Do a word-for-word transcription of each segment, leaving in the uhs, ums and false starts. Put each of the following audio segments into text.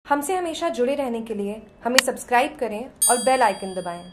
हमसे हमेशा जुड़े रहने के लिए हमें सब्सक्राइब करें और बेल आइकन दबाएं।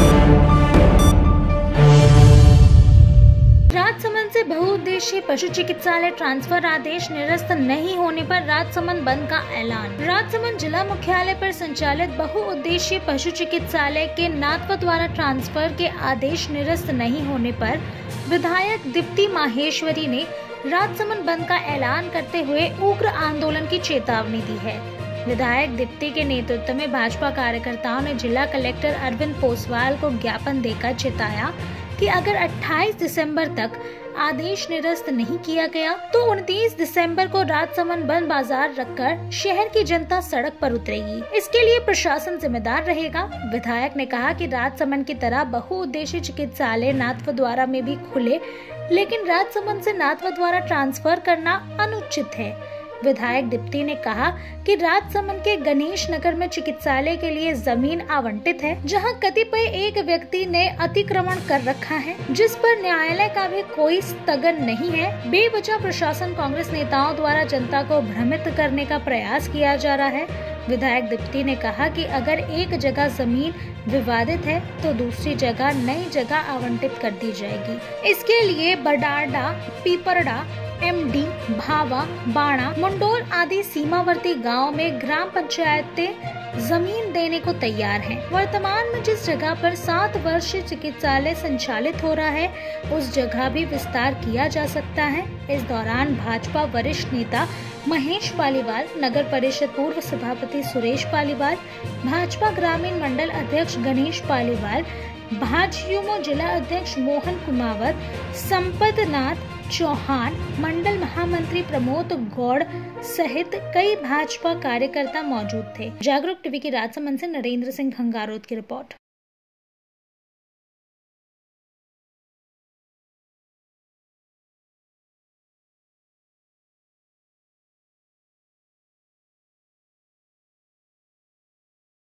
राजसमंद से बहुउद्देशीय पशु चिकित्सालय ट्रांसफर आदेश निरस्त नहीं होने पर राजसमंद बंद का ऐलान। राजसमंद जिला मुख्यालय पर संचालित बहुउद्देशीय पशु चिकित्सालय के नाथवा द्वारा ट्रांसफर के आदेश निरस्त नहीं होने पर विधायक दीप्ति माहेश्वरी ने राजसमंद बंद का ऐलान करते हुए उग्र आंदोलन की चेतावनी दी है। विधायक दीप्ति के नेतृत्व में भाजपा कार्यकर्ताओं ने जिला कलेक्टर अरविंद पोसवाल को ज्ञापन देकर चिताया कि अगर अट्ठाईस दिसंबर तक आदेश निरस्त नहीं किया गया तो उनतीस दिसंबर को राजसमंद बंद बाजार रखकर शहर की जनता सड़क पर उतरेगी। इसके लिए प्रशासन जिम्मेदार रहेगा। विधायक ने कहा कि राजसमंद की तरह बहुउद्देशीय चिकित्सालय नाथवा द्वारा में भी खुले, लेकिन राजसमंद से नाथवा द्वारा ट्रांसफर करना अनुचित है। विधायक दीप्ति ने कहा कि राजसमंद के गणेश नगर में चिकित्सालय के लिए जमीन आवंटित है, जहां कतिपय एक व्यक्ति ने अतिक्रमण कर रखा है, जिस पर न्यायालय का भी कोई स्थगन नहीं है। बेवजह प्रशासन कांग्रेस नेताओं द्वारा जनता को भ्रमित करने का प्रयास किया जा रहा है। विधायक दीप्ति ने कहा कि अगर एक जगह जमीन विवादित है तो दूसरी जगह नई जगह आवंटित कर दी जाएगी। इसके लिए बडारडा, पीपरडा, एमडी, भावा, बाणा, मुंडोल आदि सीमावर्ती गांव में ग्राम पंचायतें जमीन देने को तैयार हैं। वर्तमान में जिस जगह पर सात वर्षीय चिकित्सालय संचालित हो रहा है, उस जगह भी विस्तार किया जा सकता है। इस दौरान भाजपा वरिष्ठ नेता महेश पालीवाल, नगर परिषद पूर्व सभापति सुरेश पालीवाल, भाजपा ग्रामीण मंडल अध्यक्ष गणेश पालीवाल, भाजयुमो जिला अध्यक्ष मोहन कुमावत, संपत नाथ चौहान, मंडल महामंत्री प्रमोद गौड़ सहित कई भाजपा कार्यकर्ता मौजूद थे। जागरूक टीवी की राजसमंद से नरेंद्र सिंह खंगारोत की रिपोर्ट।